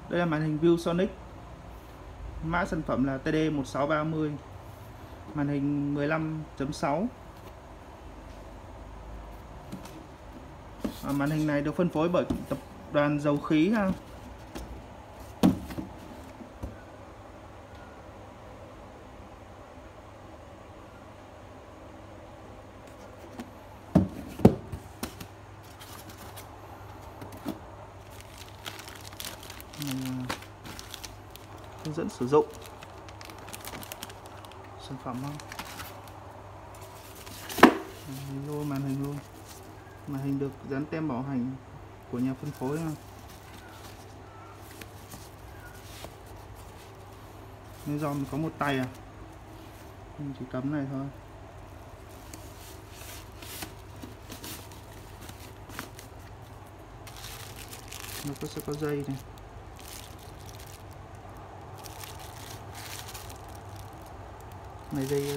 Đây là màn hình ViewSonic, mã sản phẩm là TD1630, màn hình 15.6. Màn hình này được phân phối bởi tập đoàn dầu khí ha. Hướng dẫn sử dụng sản phẩm không? Màn hình luôn. Màn hình được dán tem bảo hành của nhà phân phối ha. Nên do mình có một tay mình chỉ cắm này thôi. Nó sẽ có dây này. Này dây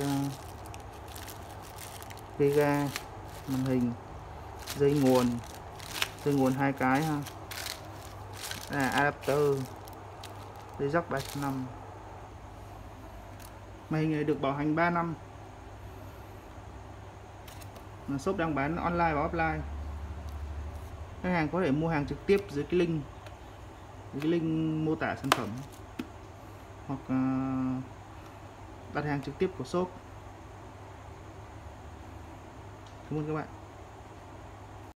ga, màn hình, dây nguồn 2 cái ha. Adapter, dây jack 3.5. Màn hình này được bảo hành 3 năm. Shop đang bán online và offline. Khách hàng có thể mua hàng trực tiếp dưới cái link mô tả sản phẩm, hoặc đặt hàng trực tiếp của shop. Cảm ơn các bạn.